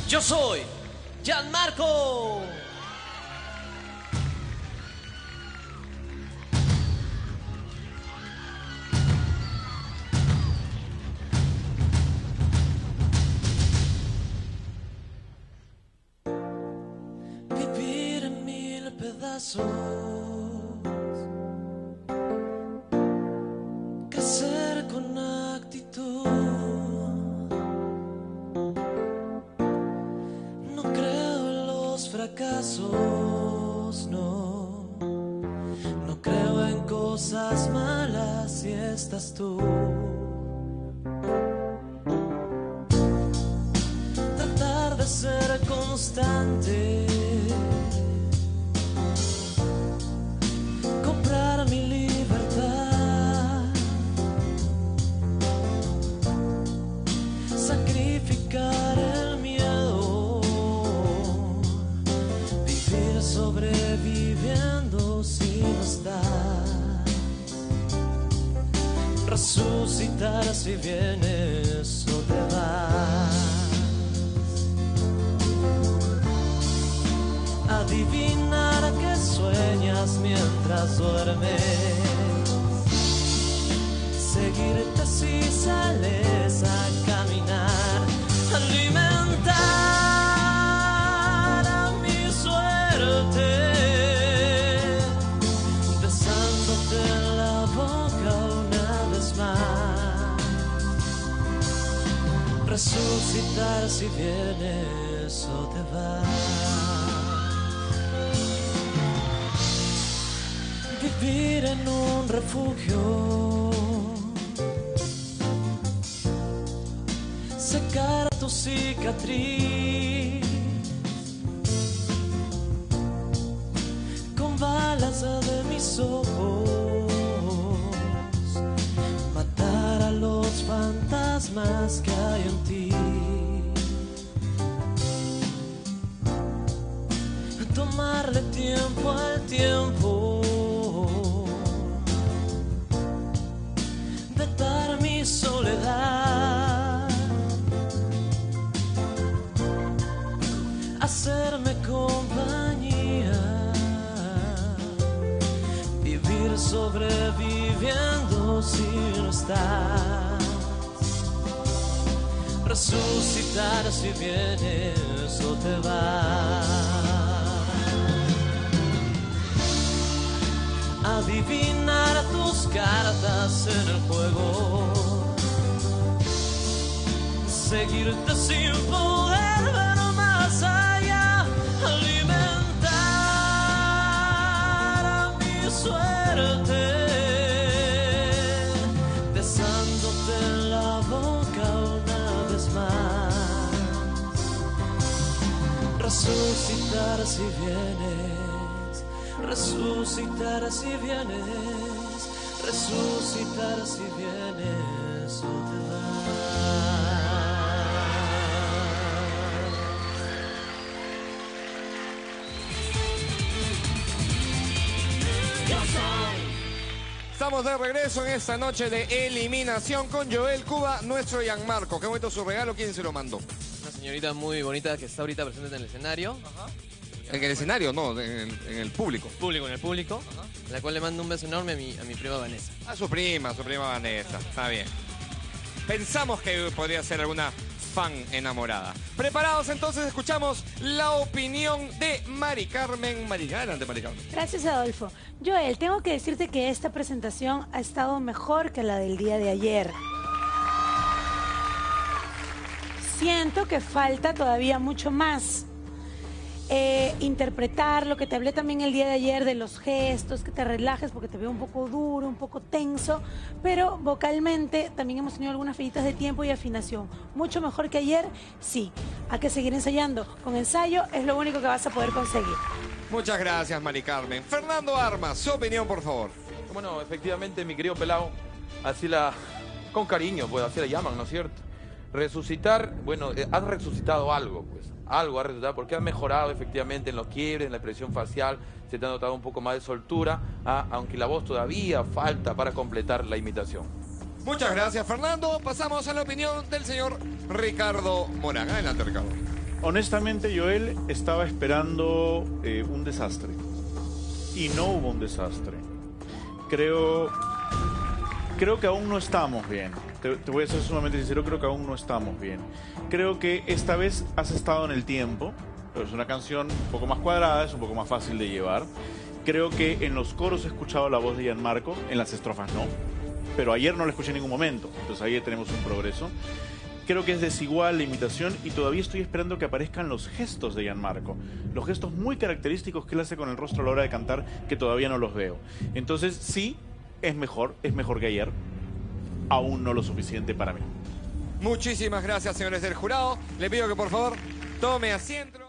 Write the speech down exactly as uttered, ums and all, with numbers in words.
Yo soy Gianmarco. Vivir en mil pedazos, crecer con actitud. No creo en los fracasos, no. No creo en cosas malas si estás tú. Tratar de ser constante, comprar mi libertad, sacrificar el miedo, vivir sobreviviendo si no estás, resucitar si vienes o te vas. Adivinar que sueñas mientras duermes, seguirte si sales a caminar, alimentar a mi suerte, besándote en la boca una vez más, resucitar si vienes o te vas. Vivir en un refugio, secar tu cicatriz con balas de mis ojos, matar a los fantasmas que hay en ti, tomarle tiempo al tiempo, vetar mi soledad, hacerme compañía, vivir sobreviviendo si no estás, resucitar si vienes o te vas. Adivinar tus cartas en el juego, seguirte sin poder ver más allá, alimentar a mi suerte, besándote en la boca una vez más, resucitar si vienes, resucitar si vienes, resucitar si vienes o te vas. Estamos de regreso en esta noche de eliminación con Joel Cuba, nuestro Gianmarco. Qué bonito su regalo, ¿quién se lo mandó? Una señorita muy bonita que está ahorita presente en el escenario. Ajá. En el escenario, no, en el, en el público. Público, en el público. Ajá. La cual le mando un beso enorme a mi, a mi prima Vanessa. A su prima, a su prima Vanessa, está bien. Pensamos que podría ser alguna fan enamorada. Preparados, entonces escuchamos la opinión de Mari Carmen. Mari, adelante, Mari Carmen. Gracias, Adolfo. Joel, tengo que decirte que esta presentación ha estado mejor que la del día de ayer. Siento que falta todavía mucho más. Eh, interpretar lo que te hablé también el día de ayer de los gestos, que te relajes porque te veo un poco duro, un poco tenso, pero vocalmente también hemos tenido algunas fallitas de tiempo y afinación. Mucho mejor que ayer, sí. Hay que seguir ensayando. Con ensayo es lo único que vas a poder conseguir. Muchas gracias, Mari Carmen. Fernando Armas, su opinión, por favor. Bueno, efectivamente, mi querido pelado, así la... con cariño, pues así la llaman, ¿no es cierto? Resucitar, bueno, eh, has resucitado algo, pues. Algo has resucitado porque has mejorado efectivamente en los quiebres, en la expresión facial, se te ha notado un poco más de soltura, ah, aunque la voz todavía falta para completar la imitación. Muchas gracias, Fernando. Pasamos a la opinión del señor Ricardo Morán. Adelante, Ricardo. Honestamente, Joel, estaba esperando eh, un desastre. Y no hubo un desastre. Creo... Creo que aún no estamos bien. Te, te voy a ser sumamente sincero, creo que aún no estamos bien. Creo que esta vez has estado en el tiempo. Pero es una canción un poco más cuadrada, es un poco más fácil de llevar. Creo que en los coros he escuchado la voz de Gianmarco, en las estrofas no. Pero ayer no la escuché en ningún momento. Entonces ahí tenemos un progreso. Creo que es desigual la imitación y todavía estoy esperando que aparezcan los gestos de Gianmarco. Los gestos muy característicos que él hace con el rostro a la hora de cantar, que todavía no los veo. Entonces sí, es mejor, es mejor que ayer. Aún no lo suficiente para mí. Muchísimas gracias, señores del jurado. Le pido que por favor tome asiento.